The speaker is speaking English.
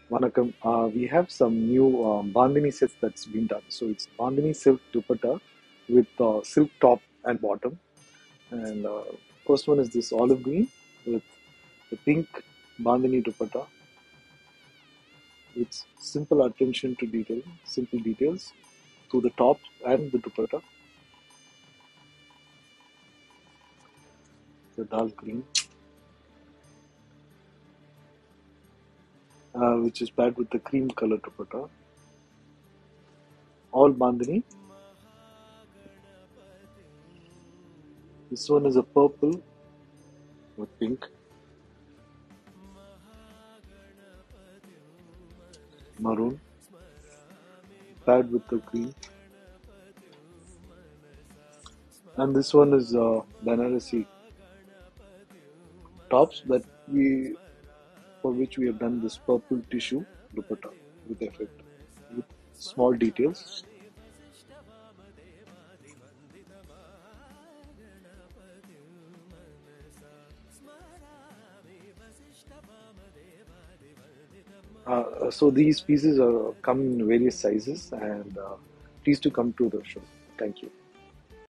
Vanakkam. We have some new bandhani sets that's been done. So it's bandhani silk dupatta with silk top and bottom. And first one is this olive green with the pink bandhani dupatta with simple attention to detail, simple details to the top and the dupatta. The dark green, which is paired with the cream color dupatta. All bandhani. This one is a purple with pink, maroon, paired with the green. And this one is Banarasi tops that we for which we have done this purple tissue dupatta with effect with small details. So these pieces are come in various sizes and please to come to the show. Thank you.